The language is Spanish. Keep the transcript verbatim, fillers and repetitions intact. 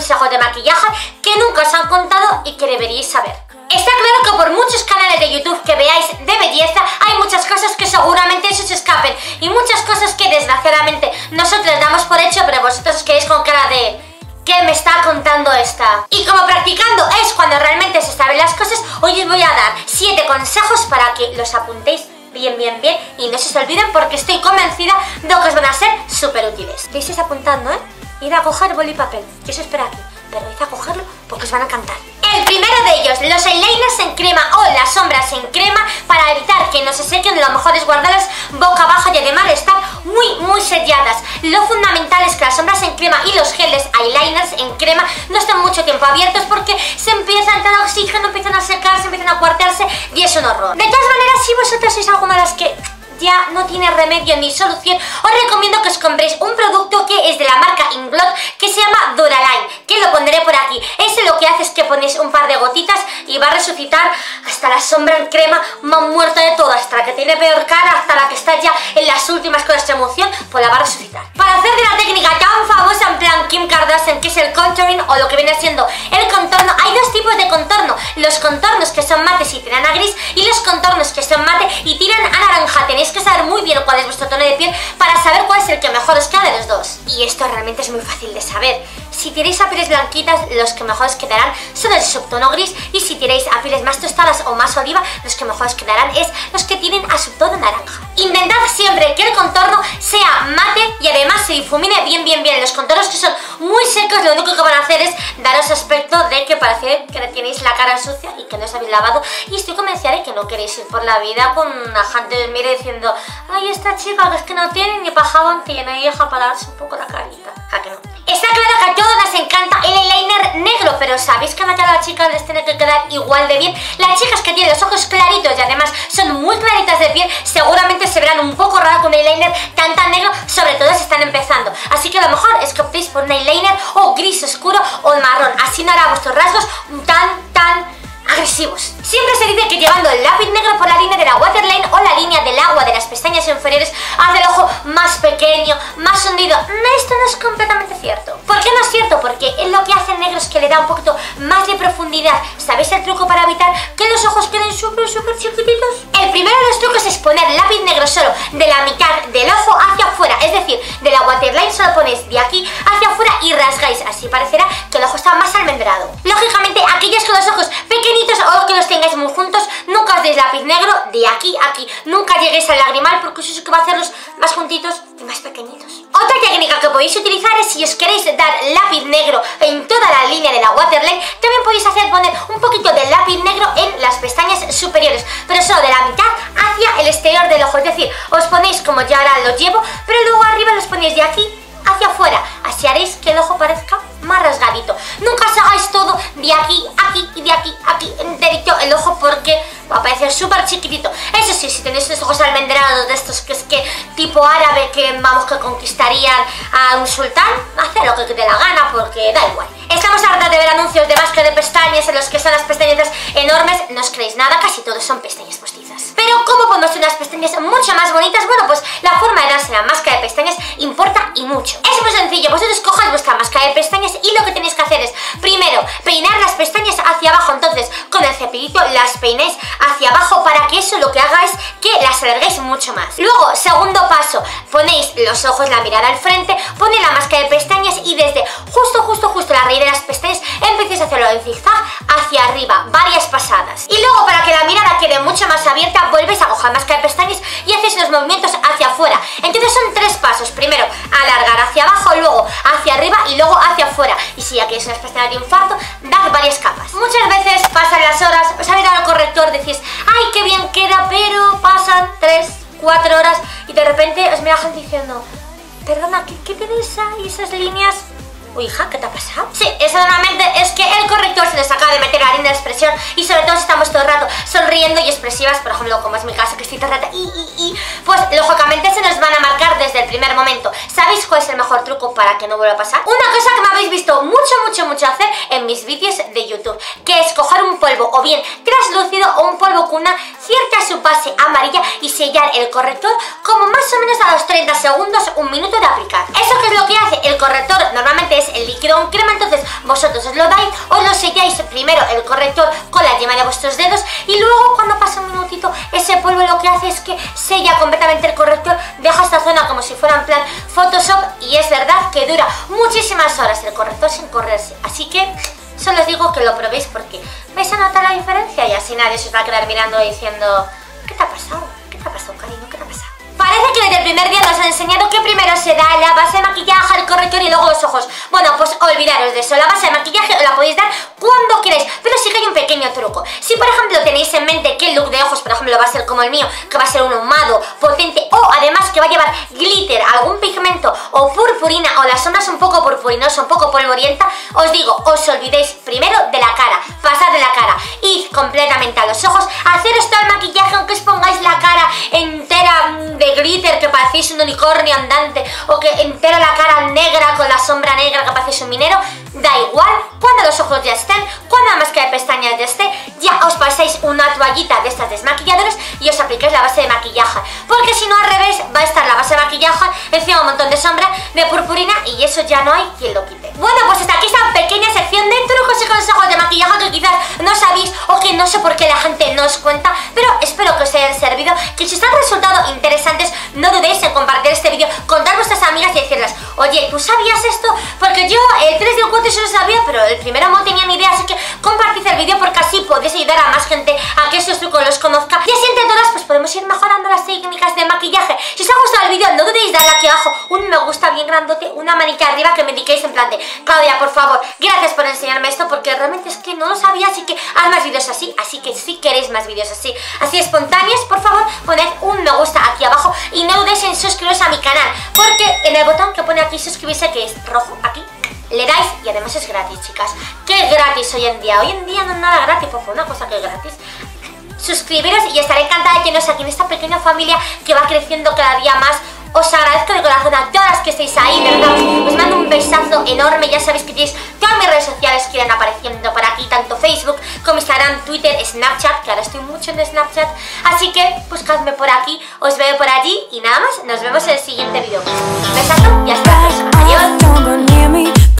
consejos de maquillaje que nunca os han contado y que deberíais saber. Está claro que por muchos canales de YouTube que veáis de belleza, hay muchas cosas que seguramente se os escapen y muchas cosas que desgraciadamente nosotros damos por hecho, pero vosotros os quedáis con cara de... ¿qué me está contando esta? Y como practicando es cuando realmente se saben las cosas, hoy os voy a dar siete consejos para que los apuntéis bien, bien, bien y no se os olviden, porque estoy convencida de que os van a ser súper útiles. Veis apuntando, ¿eh? Id a coger boli y papel, yo os espero aquí, pero id a cogerlo porque os van a encantar. El primero de ellos, los eyeliners en crema o las sombras en crema, para evitar que no se sequen. Lo mejor es guardarlas boca abajo y además estar muy muy selladas. Lo fundamental es que las sombras en crema y los geles eyeliners en crema no estén mucho tiempo abiertos, porque se empieza a entrar oxígeno, empiezan a secarse, empiezan a cuartearse y es un horror. De todas maneras, si vosotros sois alguna de las que ya no tiene remedio ni solución, os recomiendo que os compréis un producto que es de la marca Inglot, que se llama Duraline, que lo pondré por aquí. Ese lo que hace es que ponéis un par de gotitas y va a resucitar hasta la sombra en crema más muerta de todas, hasta la que tiene peor cara, hasta la que está ya en las últimas con esta emoción, pues la va a resucitar. Para hacer de la técnica tan famosa en plan Kim Kardashian, que es el contouring o lo que viene siendo el contorno, hay dos tipos de contorno: los contornos que son mates y tiran a gris, y los contornos que son mate y tiran a naranja. Tenéis que saber muy bien cuál es vuestro tono de piel para saber cuál es el que mejor os queda de los dos. Y esto realmente es muy fácil de saber. Si tiréis a pieles blanquitas, los que mejor os quedarán son los de subtono gris, y si tiréis a pieles más tostadas o más oliva, los que mejor os quedarán es los que tienen a subtono naranja. Intentad siempre que el contorno sea mate y además se difumine bien bien bien. Los contornos que son muy secos, lo único que van a hacer es daros aspecto de que parece que tenéis la cara sucia y que no os habéis lavado, y estoy convencida de que no queréis ir por la vida con una gente que mire diciendo: ay, esta chica que es que no tiene ni para jabón tiene, y deja para darse un poco la carita. ¿A que no? Está claro que a todos nos encanta el eyeliner negro, pero ¿sabéis que a cada chica les tiene que quedar igual de bien? Las chicas que tienen los ojos claritos y además son muy claritas de piel, seguramente se verán un poco raro con un eyeliner tan tan negro, sobre todo si están empezando. Así que lo mejor es que optéis por un eyeliner o gris oscuro o marrón, así no hará vuestros rasgos tan tan agresivos. Siempre se dice que llevando el lápiz negro por la línea de la waterline o la línea del agua de las pestañas inferiores hace el ojo más pequeño, más hundido. Esto no es completamente cierto. ¿Por qué no es cierto? Porque lo que hace el negro es que le da un poquito más de profundidad. ¿Sabéis el truco para evitar que los ojos queden súper súper chiquititos? El primero de los trucos es poner lápiz negro solo de la mitad del ojo hacia afuera, es decir, de la waterline solo ponéis de aquí hacia afuera y rasgáis, así parecerá que el ojo está más almendrado. Lógicamente, aquellos con los ojos pequeñitos o que los tengáis muy juntos, nunca os deis lápiz negro de aquí a aquí, nunca lleguéis al lagrimal, porque eso es que va a hacerlos más juntitos y más pequeñitos. Otra técnica que podéis utilizar es, si os queréis dar lápiz negro en toda la línea de la waterline, también podéis hacer poner un poquito de lápiz negro en las pestañas superiores, pero solo de la mitad hacia el exterior del ojo, es decir, os ponéis como yo ahora lo llevo, pero luego arriba los ponéis de aquí hacia afuera, así haréis que el ojo parezca más rasgadito. Nunca os hagáis todo de aquí, aquí y de aquí, aquí, enterito el ojo, porque va a parecer súper chiquitito. Eso sí, si tenéis los ojos almendrados de estos que es que tipo árabe, que vamos, que conquistarían a un sultán, haced lo que te dé la gana, porque da igual. Estamos hartas de ver anuncios de máscara de pestañas en los que son las pestañas enormes. No os creéis nada, casi todos son pestañas postizas. Pero ¿cómo podemos tener unas pestañas mucho más bonitas? Bueno, pues la forma de darse la máscara de pestañas importa y mucho. Es muy sencillo, vosotros cojáis vuestra máscara de pestañas y lo que tenéis que hacer es, primero, peinar las pestañas hacia abajo. Entonces, con el cepillito las peináis hacia abajo para que eso lo que haga es que las alarguéis mucho más. Luego, segundo paso, ponéis los ojos, la mirada al frente, ponéis la máscara de pestañas y desde justo, justo, justo la raíz de las pestañas empecéis a hacerlo en zigzag hacia arriba, varias pasadas. Y luego, para que la mirada quede mucho más abierta, vuelves a coger máscara de pestañas y hacéis los movimientos hacia afuera. Entonces son tres pasos: primero alargar hacia abajo, luego hacia arriba y luego hacia afuera. Y si ya queréis unas pestañas de infarto, dad varias capas. Muchas veces pasan las horas, os habéis dado al corrector, decís: ay, qué bien queda, pero pasan tres, cuatro horas y de repente os mira gente diciendo: perdona, ¿qué, qué tenéis ahí esas líneas? Uy, hija, ¿qué te ha pasado? Sí, eso normalmente es que el corrector se nos acaba de meter la línea de expresión, y sobre todo si estamos todo el rato sonriendo y expresivas, por ejemplo, como es mi caso, que estoy todo el rato y, y, y, pues lógicamente se nos van a marcar desde el primer momento. ¿Sabéis cuál es el mejor truco para que no vuelva a pasar? Una cosa que me habéis visto mucho, mucho, mucho hacer en mis vídeos de YouTube, que es coger un polvo o bien translúcido o un polvo con una cierta subbase amarilla y sellar el corrector como más o menos a los treinta segundos, un minuto de aplicar. ¿Eso qué es lo que hace? el corrector normalmente es el líquido en crema, entonces vosotros os lo dais, os lo selláis primero el corrector con la yema de vuestros dedos y luego cuando pasa un minutito ese polvo lo que hace es que sella completamente el corrector, deja esta zona como si fuera en plan Photoshop y es verdad que dura muchísimas horas el corrector sin correrse, así que solo os digo que lo probéis porque vais a notar la diferencia y así nadie se os va a quedar mirando diciendo ¿qué te ha pasado? ¿Qué te ha pasado, cariño? ¿Qué te ha pasado? Parece que desde el primer día nos han enseñado que primero se da la base de maquillaje, el corrector y luego los ojos. Bueno, pues olvidaros de eso, la base de maquillaje os la podéis dar cuando queráis, pero sí que hay un pequeño truco. Si por ejemplo tenéis en mente que el look de ojos, por ejemplo, va a ser como el mío, que va a ser un ahumado, potente, o además que va a llevar glitter, algún pigmento o purpurina, o las sombras un poco purpurinosa, un poco polvorienta, os digo, os olvidéis primero de la cara, pasad de la cara, id completamente a los ojos, haceros todo el maquillaje aunque os pongáis la cara entera de glitter que parecéis un unicornio andante o que entera la cara negra con la sombra negra que parecéis un minero, da igual, cuando los ojos ya estén, cuando la máscara de pestañas ya esté, ya os pasáis una toallita de estas desmaquilladoras y os aplicáis la base de maquillaje, porque si no al revés va a estar la base de maquillaje encima un montón de sombra de purpurina y eso ya no hay quien lo quite. Bueno, pues hasta aquí esta pequeña sección de trucos y consejos de maquillaje que quizás no sabéis o que no sé por qué la gente no os cuenta, pero espero que os hayan servido, que si os han resultado interesantes no dudéis en compartir este vídeo con todas vuestras amigas y decirles oye, ¿tú sabías esto? Porque yo el tres y el cuatro sí lo sabía, pero el primero no tenía ni idea, así que compartid el vídeo porque así podéis ayudar a más gente a que estos trucos los conozca y así entre todas pues podemos ir mejorando las técnicas de maquillaje. Si os ha gustado el vídeo no dudéis darle aquí abajo un me gusta bien grandote, una manita arriba que me indiquéis en plan de Claudia, por favor, gracias por enseñarme esto porque realmente es que no lo sabía, así que haz más vídeos así, así que si queréis más vídeos así, así espontáneos, por favor poned un me gusta aquí abajo y no dudéis en suscribiros a mi canal porque en el botón que pone aquí suscribirse, que es rojo aquí, le dais y además es gratis, chicas. ¿Qué es gratis hoy en día? Hoy en día no es nada gratis, por favor, una cosa que es gratis. Suscribiros y estaré encantada de teneros aquí en esta pequeña familia que va creciendo cada día más. Os agradezco de corazón a todas las que estáis ahí, de verdad, os mando un besazo enorme, ya sabéis que tenéis todas mis redes sociales que irán apareciendo por aquí, tanto Facebook como Instagram, Twitter, Snapchat, que ahora estoy mucho en Snapchat, así que buscadme por aquí, os veo por allí y nada más, nos vemos en el siguiente vídeo. Un besazo y hasta la próxima, adiós.